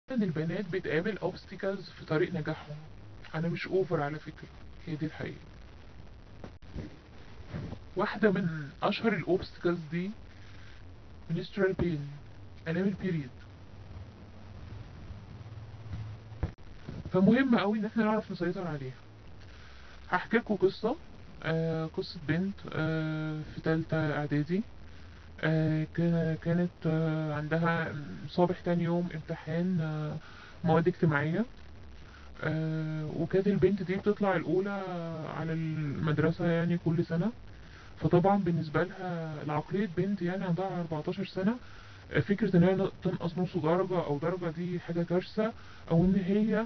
ان البنات بتقابل obstacles في طريق نجاحهم. انا مش اوفر على فكرة، هي دي الحقيقة. واحدة من اشهر الاوبستكلز دي menstrual pain، الام البيريد. فمهم قوي ان احنا نعرف نسيطر عليها. هحكي لكم قصة. قصة بنت في تالتة اعدادي. كانت عندها صباح تاني يوم امتحان مواد اجتماعية. وكانت البنت دي بتطلع الأولى على المدرسة يعني كل سنة. فطبعا بالنسبة لها العقلية بنت يعني عندها 14 سنة، فكرة إن هي تنقص نص درجة أو درجة دي حاجة كارثة. أو إن هي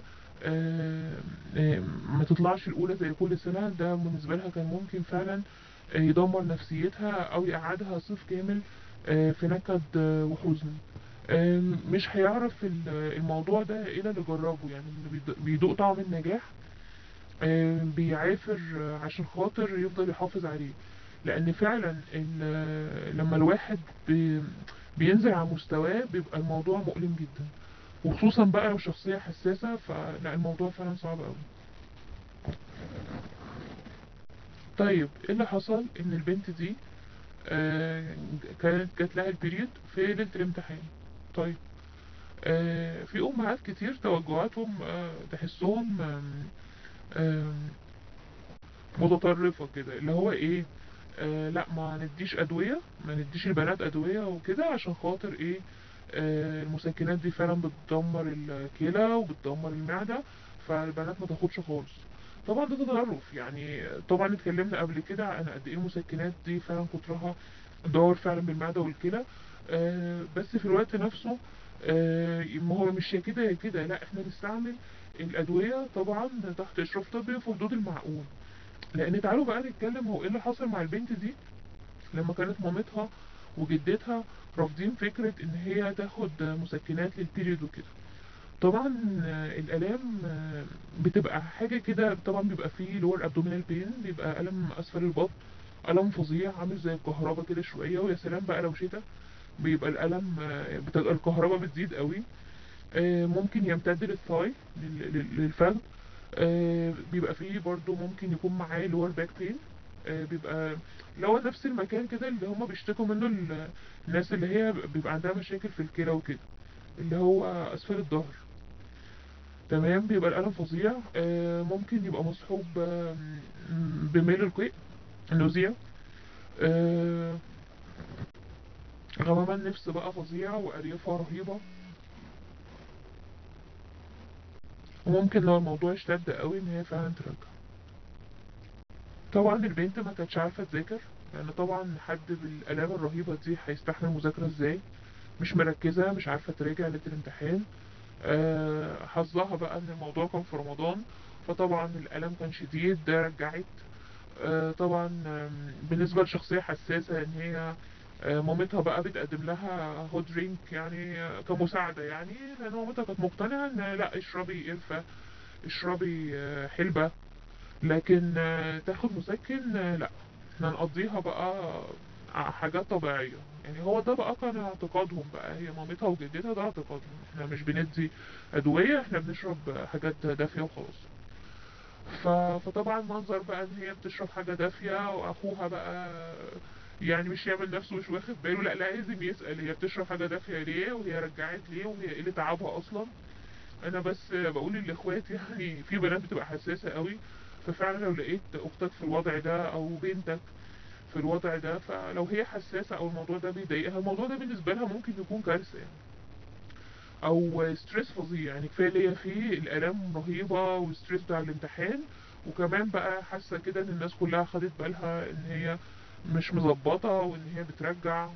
ما تطلعش الأولى زي كل سنة، ده بالنسبة لها كان ممكن فعلا يدمر نفسيتها أو يقعدها صيف كامل في نكد وحزن. مش هيعرف الموضوع ده إلا اللي جربه، يعني اللي بيدوق طعم النجاح بيعافر عشان خاطر يفضل يحافظ عليه. لأن فعلا لما الواحد بينزل على مستواه بيبقى الموضوع مؤلم جدا، وخصوصا بقى لو شخصية حساسة، فلا الموضوع فعلا صعب أوي. طيب ايه اللي حصل؟ ان البنت دي كانت جات لها البريود في ليلة الامتحان. طيب في امهات كتير توجهاتهم تحسهم متطرفة كده، اللي هو ايه، لا ما نديش ادوية، ما نديش البنات ادوية وكده عشان خاطر ايه، المسكنات دي فعلا بتدمر الكلى وبتدمر المعدة، فالبنات ما تاخدش خالص. طبعا ده تطرف يعني. طبعا اتكلمنا قبل كده عن قد ايه المسكنات دي فعلا كترها ضار فعلا بالمعدة والكلى. بس في الوقت نفسه ما هو مش يا كده يا كده، لا احنا نستعمل الأدوية طبعا تحت إشراف طبي في حدود المعقول. لان تعالوا بقى نتكلم هو ايه اللي حصل مع البنت دي لما كانت مامتها وجدتها رافضين فكرة ان هي تاخد مسكنات للبيريود وكده. طبعا الالام بتبقى حاجة كده، طبعا بيبقى فيه لور ابدومينال بين، بيبقى الم اسفل البطن، الم فظيع عامل زي الكهرباء كده شوية. ويا سلام بقى لو شتا بيبقى الالم بتبقى الكهرباء بتزيد قوي. ممكن يمتد للثاي، للفخذ. بيبقى فيه برضو ممكن يكون معاه لور باك بين. بيبقى اللي هو نفس المكان كده اللي هما بيشتكوا منه الناس اللي هي بيبقى عندها مشاكل في الكلى وكده، اللي هو أسفل الظهر. تمام. بيبقى الألم فظيع. ممكن يبقى مصحوب بميل القيء، النوزيا. آه، غمام النفس بقى فظيع وأريافة رهيبة. وممكن لو الموضوع اشتد قوي ان هي فعلا ترجع. طبعا البنت ما كانتش عارفة تذاكر، لان طبعا حد بالآلام الرهيبة دي هيستحمل مذاكرة ازاي؟ مش مركزة، مش عارفة تراجع ليلة الامتحان. حظها بقى ان الموضوع كان في رمضان، فطبعا الألم كان شديد، ده رجعت. طبعا بالنسبة لشخصية حساسة ان هي مامتها بقى بتقدم لها هوت درينك يعني كمساعدة، يعني لان مامتها كانت مقتنعة ان لا اشربي قرفة، اشربي حلبة، لكن تاخد مسكن لا، احنا نقضيها بقى حاجات طبيعية. يعني هو ده بقى كان اعتقادهم بقى، هي مامتها وجدتها ده اعتقادهم، احنا مش بندي أدوية، احنا بنشرب حاجات دافية وخلاص. فطبعا منظر بقى ان هي بتشرب حاجة دافية واخوها بقى يعني مش يعمل نفسه مش واخد باله، لا لازم يسأل هي بتشرب حاجة دافية ليه، وهي رجعت ليه، وهي ايه اللي تعبها اصلا. انا بس بقول لاخواتي يعني في بنات بتبقى حساسة قوي، ففعلا لو لقيت اختك في الوضع ده او بنتك في الوضع ده، فلو هي حساسة او الموضوع ده بيضايقها، الموضوع ده بالنسبة لها ممكن يكون كارثة يعني، او ستريس فظيع. يعني كفاية ليا فيه الالام رهيبة والستريس بتاع الامتحان، وكمان بقى حاسة كده ان الناس كلها خدت بالها ان هي مش مظبطة وان هي بترجع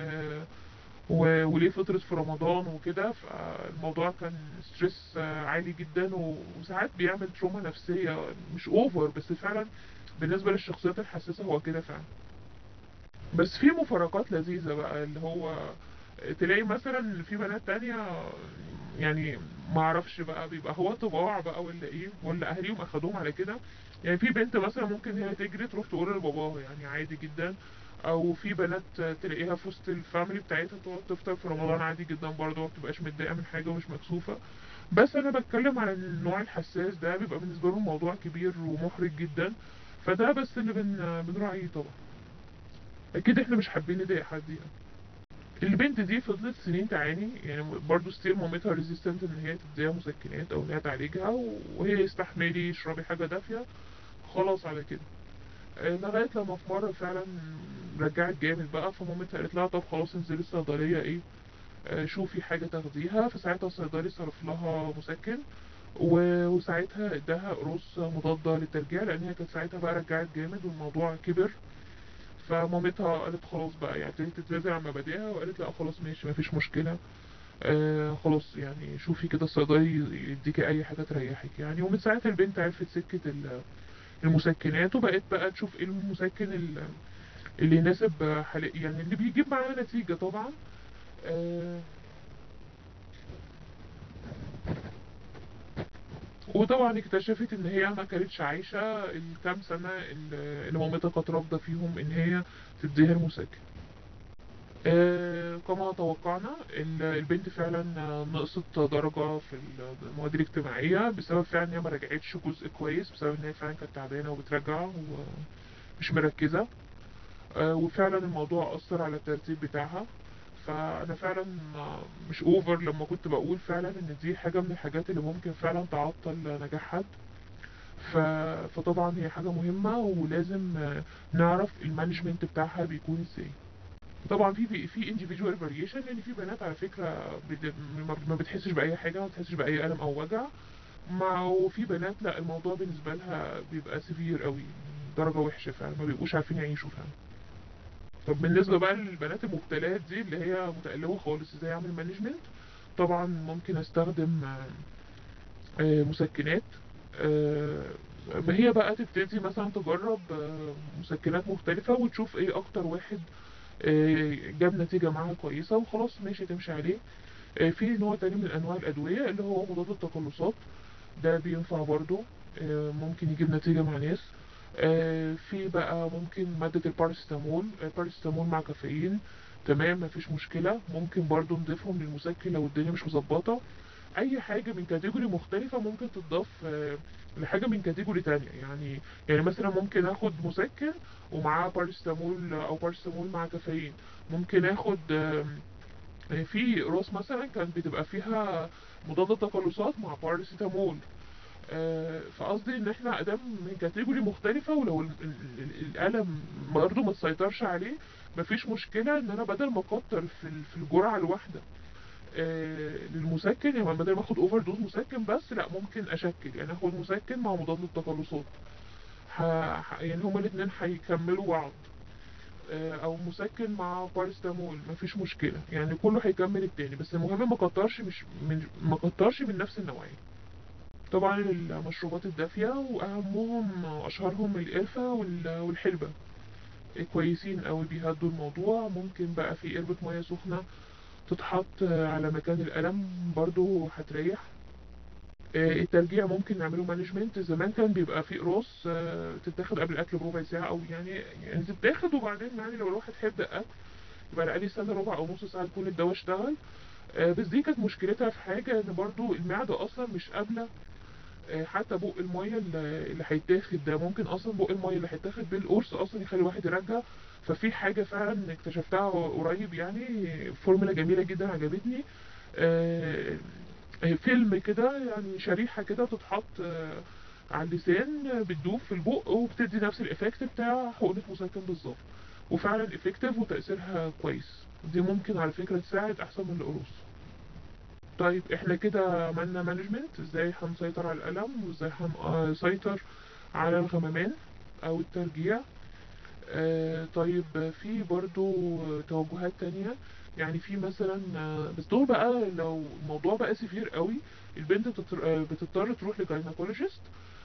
وليه فطرت في رمضان وكده. فالموضوع كان ستريس عالي جدا، وساعات بيعمل تروما نفسية مش اوفر، بس فعلا بالنسبة للشخصيات الحساسة هو كده فعلا. بس في مفارقات لذيذة بقى، اللي هو تلاقي مثلا في بنات تانية يعني ما اعرفش بقى بيبقى هو طباع بقى ولا ايه، ولا اهاليهم اخدوهم على كده. يعني في بنت مثلا ممكن هي تجري تروح تقول لباباها يعني عادي جدا، او في بنات تلاقيها في وسط الفاميلي بتاعتها تقعد تفطر في رمضان عادي جدا برضه، ما بتبقاش متضايقه من حاجه ومش مكسوفه. بس انا بتكلم على النوع الحساس ده، بيبقى بالنسبه له الموضوع كبير ومحرج جدا، فده بس اللي بنراعيه طبعا. اكيد احنا مش حابين نضايق حد يعني. البنت دي فضلت سنين تعاني يعني، برضه ستيل مامتها ريزيستنت ان هي تديها مسكنات او ان هي تعالجها، وهي استحملي اشربي حاجه دافيه خلاص على كده. لغايه لما في مره فعلا رجعت جامد بقى، فمامتها قالت لها طب خلاص انزلي الصيدليه ايه، شوفي حاجه تاخديها. فساعتها الصيدلي صرف لها مسكن، وساعتها اداها قروص مضاده للترجيع، لان هي كانت ساعتها بقى رجعت جامد والموضوع كبر. فمامتها قالت خلاص بقى يعني، ابتدت تتنازل عن مبادئها وقالت لا خلاص ماشي مفيش مشكله، خلاص يعني شوفي كده الصيدلي يديكي اي حاجه تريحك يعني. ومن ساعتها البنت عرفت سكه المسكنات، وبقت بقى تشوف ايه المسكن اللي يناسب حالي يعني، اللي بيجيب معاها نتيجه طبعا. آه، وطبعا اكتشفت ان هي ما كانتش عايشه الكام سنه اللي مامتها كانت رافضه فيهم ان هي تديها المسكن. كما توقعنا البنت فعلا نقصت درجة في المواد الاجتماعية، بسبب فعلا ان هي ما رجعتش جزء كويس، بسبب ان هي فعلا كانت تعبانة وبترجع ومش مركزة. وفعلا الموضوع أثر على الترتيب بتاعها. فأنا فعلا مش أوفر لما كنت بقول فعلا إن دي حاجة من الحاجات اللي ممكن فعلا تعطل نجاح حد. فطبعا هي حاجة مهمة، ولازم نعرف المانجمنت بتاعها بيكون ازاي. طبعا في individual variation، لان في بنات على فكره ما بتحسش باي حاجه، ما بتحسش باي الم او وجع، وفي بنات لا الموضوع بالنسبه لها بيبقى سيفير قوي، درجه وحشه فعلا، ما بيبقوش عارفين يعيشوا فعلا. طب بالنسبه بقى للبنات المبتلات دي اللي هي متألمه خالص، ازاي اعمل مانجمنت؟ طبعا ممكن استخدم مسكنات. آه، ما هي بقى تبتدي مثلا تجرب مسكنات مختلفة وتشوف ايه اكتر واحد جاب نتيجة معاها كويسة وخلاص ماشي تمشي عليه. في نوع تاني من انواع الادوية اللي هو مضاد التقلصات، ده بينفع برضو، ممكن يجيب نتيجة مع ناس. في بقى ممكن مادة الباراسيتامول، الباراسيتامول مع كافيين، تمام مفيش مشكلة، ممكن برضو نضيفهم للمسكن لو الدنيا مش مظبطة. اي حاجه من كاتيجوري مختلفه ممكن تضاف لحاجه من كاتيجوري تانية يعني. يعني مثلا ممكن اخد مسكن ومعاه بارستامول، او بارستامول مع كافيين. ممكن اخد في راس مثلا كانت بتبقى فيها مضاد تقلصات مع باراسيتامول. فقصدي ان احنا ادام من كاتيجوري مختلفه، ولو الالم برضه ما تسيطرش عليه، مفيش مشكله ان انا بدل ما اكتر في الجرعه الواحده للمسكن، يعني بدل ما اخد اوفر دوز مسكن بس، لا ممكن اشكل يعني اخد مسكن مع مضاد للتقلصات. يعني هما الاثنين هيكملوا بعض. او مسكن مع بارستامول مفيش مشكله يعني، كله هيكمل التاني، بس المهم ما كترش، مش ما كترش من نفس النوعيه. طبعا المشروبات الدافيه واهمهم اشهرهم القرفه والحلبه، كويسين قوي بيهدوا الموضوع. ممكن بقى في قربة مية سخنة تتحط على مكان الألم برضو هتريح. الترجيع ممكن نعمله مانجمنت. زمان كان بيبقى في قروص تتاخد قبل الأكل بربع ساعة، أو يعني تتاخد وبعدين يعني لو الواحد هيبدأ أكل يبقى على الأقل استنى ربع أو نص ساعة تكون الدواء اشتغل. بس دي كانت مشكلتها في حاجة، إن برضو المعدة أصلا مش قابلة حتى بق المية اللي هيتاخد ده. ممكن أصلا بق المية اللي هيتاخد بالقرص أصلا يخلي الواحد يرجع. ففي حاجة فعلا اكتشفتها قريب يعني، فورمولا جميلة جدا عجبتني. آه، فيلم كده يعني، شريحة كده بتتحط على اللسان، بتدوب في البق وبتدي نفس الإفكت بتاع حقنة مسكن بالظبط، وفعلا افكتيف وتأثيرها كويس. دي ممكن على فكرة تساعد أحسن من القروص. طيب احنا كده عملنا مانجمنت ازاي هنسيطر على الألم، وازاي هنسيطر على الغممان أو الترجيع. طيب في برضو توجهات تانية يعني، في مثلا بس دول بقى لو الموضوع بقى سيفير قوي، البنت بتضطر تروح لجاينكولوجيست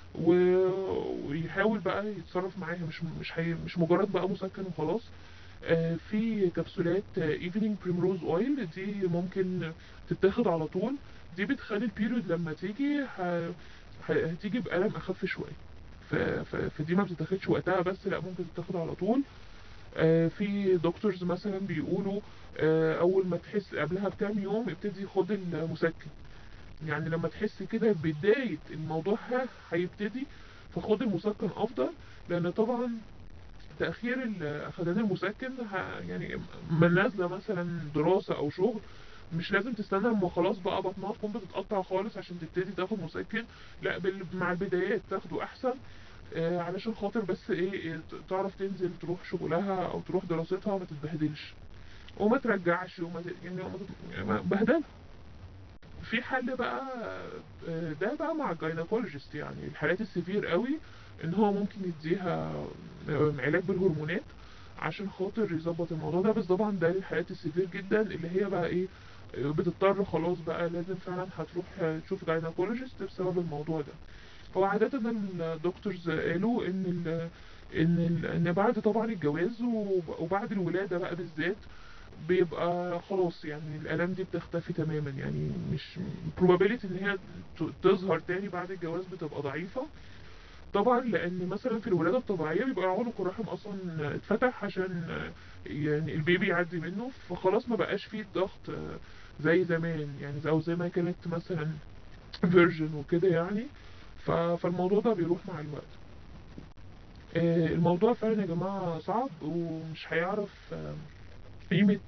ويحاول بقى يتصرف معاها، مش مجرد بقى مسكن وخلاص. في كبسولات ايفنينج بريمروز اويل، دي ممكن تتاخد على طول. دي بتخلي البيريود لما تيجي هتيجي بألم أخف شوية. فدي ما بتتاخدش وقتها بس، لا ممكن تتاخد على طول. في دكتورز مثلا بيقولوا اول ما تحس قبلها بكام يوم ابتدي خد المسكن. يعني لما تحس كده بداية الموضوع هيبتدي، فخد المسكن افضل. لان طبعا تأخير أخدان المسكن يعني ما نازلة مثلا دراسة أو شغل، مش لازم تستنى لما خلاص بقى بطنها تكون بتتقطع خالص عشان تبتدي تاخد مسكن. لا، مع البدايات تاخده أحسن. علشان خاطر بس إيه تعرف تنزل تروح شغلها أو تروح دراستها وما تتبهدلش وما ترجعش يعني بهدلة. في حل بقى، ده بقى مع الجاينكولوجيست، يعني الحالات السيفير قوي ان هو ممكن يديها علاج بالهرمونات عشان خاطر يظبط الموضوع ده. بس طبعا ده للحالات السيفير جدا اللي هي بقى ايه بتضطر خلاص بقى لازم فعلا هتروح تشوف جاينكولوجيست بسبب الموضوع ده. هو عادة الدكتورز قالوا ان بعد طبعا الجواز وبعد الولادة بقى بالذات بيبقى خلاص يعني الآلام دي بتختفي تماما. يعني مش probability ان هي تظهر تاني بعد الجواز بتبقى ضعيفة طبعا. لان مثلا في الولادة الطبيعية بيبقى عنق الرحم اصلا اتفتح عشان يعني البيبي يعدي منه، فخلاص ما بقاش فيه الضغط زي زمان يعني، او زي ما كانت مثلا فيرجن وكده يعني. فالموضوع ده بيروح مع الوقت. الموضوع فعلا يا جماعة صعب ومش هيعرف قيمة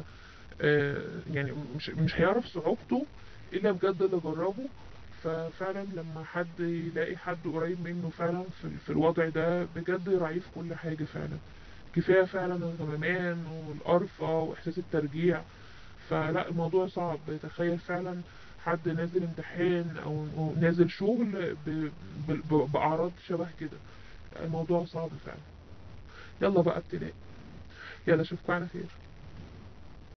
يعني مش هيعرف صعوبته إلا بجد اللي جربه. ففعلا لما حد يلاقي حد قريب منه فعلا في الوضع ده بجد يراعيه في كل حاجة فعلا. كفاية فعلا الغممان والقرفة وإحساس الترجيع. فلا الموضوع صعب. تخيل فعلا حد نازل امتحان أو نازل شغل بأعراض شبه كده. الموضوع صعب فعلا. يلا بقى ابتدائي. يلا اشوفكم على خير.